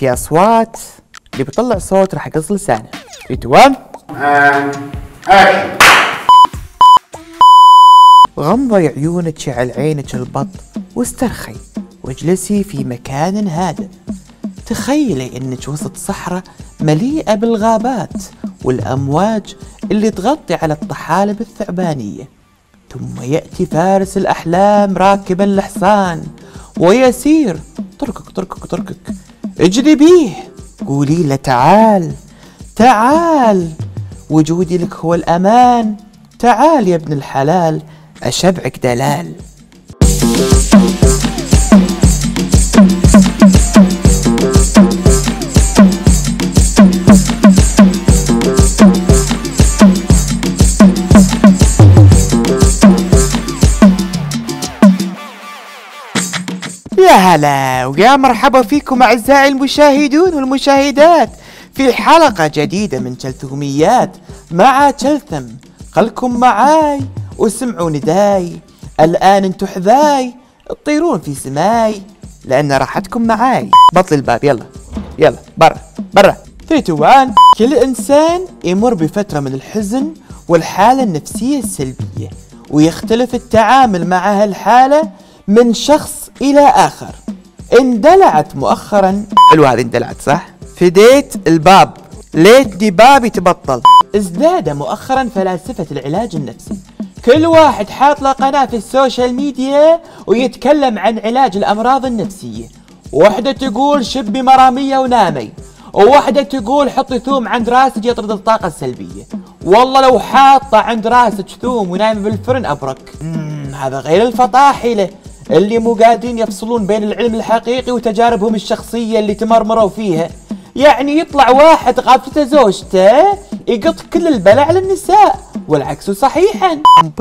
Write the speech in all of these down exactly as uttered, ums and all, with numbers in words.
في اصوات، اللي بيطلع صوت راح اقص لسانه. ثلاثة اكشن. غمضي عيونك، شعل عينك البط واسترخي واجلسي في مكان هادئ. تخيلي انك وسط صحراء مليئة بالغابات والامواج اللي تغطي على الطحالب الثعبانية، ثم يأتي فارس الأحلام راكبا الحصان ويسير تركك تركك تركك. اجري بيه، قولي له تعال تعال، وجودي لك هو الأمان، تعال يا ابن الحلال أشبعك دلال. يا هلا ويا مرحبا فيكم أعزائي المشاهدون والمشاهدات في حلقة جديدة من تلثميات مع تلثم. خلكم معاي واسمعوا نداي، الآن انتو حذاي تطيرون في سماي لأن راحتكم معاي. بطل الباب، يلا يلا برا برا. ثلاثة واحد. كل إنسان يمر بفترة من الحزن والحالة النفسية السلبية، ويختلف التعامل مع هالحالة من شخص إلى آخر. اندلعت مؤخرا، حلوة هذه اندلعت صح؟ فديت الباب ليتني بابي تبطل. ازداد مؤخرا فلاسفة العلاج النفسي، كل واحد حاط له قناة في السوشيال ميديا ويتكلم عن علاج الأمراض النفسية. واحدة تقول شبي مرامية ونامي، وواحدة تقول حطي ثوم عند راسك يطرد الطاقة السلبية. والله لو حاطة عند راسك ثوم ونايمة بالفرن أبرك. هذا غير الفطاحلة اللي مو قادرين يفصلون بين العلم الحقيقي وتجاربهم الشخصية اللي تمرمروا فيها. يعني يطلع واحد غابته زوجته يقط كل البلاء على النساء والعكس صحيحا.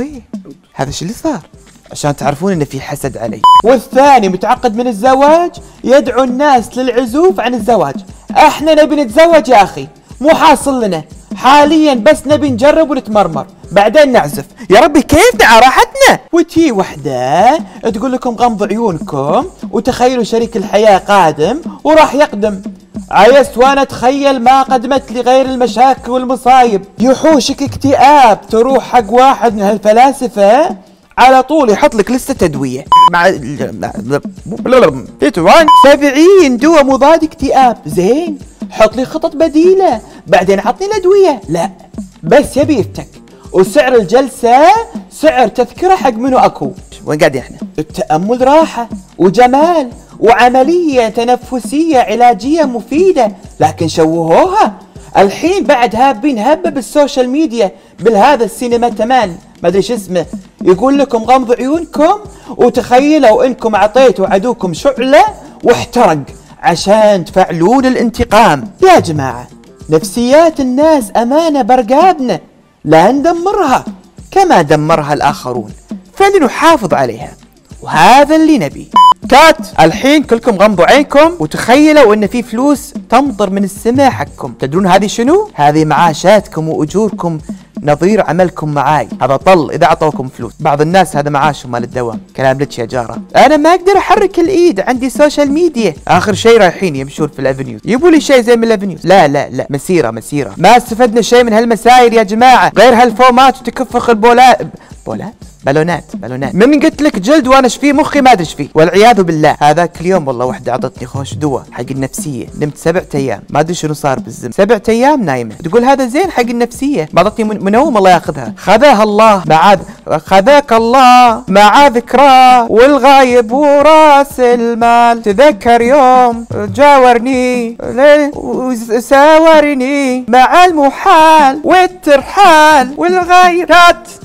هذا شو اللي صار؟ عشان تعرفون ان في حسد علي. والثاني متعقد من الزواج يدعو الناس للعزوف عن الزواج. احنا نبي نتزوج يا اخي، مو حاصل لنا حاليا، بس نبي نجرب ونتمرمر بعدين نعزف. يا ربي كيف دعا راحتنا. وتي وحده تقول لكم غمضوا عيونكم وتخيلوا شريك الحياة قادم وراح يقدم. عيست وانا اتخيل ما قدمت لي غير المشاكل والمصايب. يحوشك اكتئاب تروح حق واحد من هالفلاسفة على طول يحط لك لسه ادويه مع سبعين دواء مضاد اكتئاب. زين حط لي خطط بديله بعدين عطني الادويه. لا بس يبي يفتك، وسعر الجلسه سعر تذكره حق منو اكو. وين قاعدين احنا؟ التامل راحه وجمال وعمليه تنفسيه علاجيه مفيده، لكن شوهوها الحين بعد هابين هبه بالسوشيال ميديا بالهذا السينما تمان ما ادري شو اسمه. يقول لكم غمضوا عيونكم وتخيلوا انكم اعطيتوا عدوكم شعله واحترق عشان تفعلون الانتقام. يا جماعه نفسيات الناس امانه برقابنا، لا ندمرها كما دمرها الاخرون، فلنحافظ عليها، وهذا اللي نبي. كات الحين كلكم غمضوا عينكم وتخيلوا ان في فلوس تمطر من السماء حقكم. تدرون هذه شنو؟ هذه معاشاتكم واجوركم نظير عملكم معاي. هذا طل اذا اعطوكم فلوس. بعض الناس هذا معاشهم مال الدوام. كلام لك يا جاره، انا ما اقدر احرك الايد عندي سوشيال ميديا. اخر شيء رايحين يمشون في الافنيوز يبوا لي شيء زي من الافنيوز. لا لا لا مسيره مسيره. ما استفدنا شيء من هالمساير يا جماعه غير هالفومات وتكفخ البولات بولات بالونات بالونات. من قلت لك جلد وانا ايش فيه مخي ما ادري ايش فيه والعياذ بالله. هذاك اليوم والله واحده اعطتني خوش دواء حق النفسيه، نمت سبعة ايام ما ادري شنو صار بالزم. سبعة ايام نايمه تقول هذا زين حق النفسيه، ما اعطتني منوم الله ياخذها. خذاها الله معاذ خذاك الله مع ذكراه والغايب وراس المال. تذكر يوم جاورني وساورني مع المحال والترحال والغايب. كات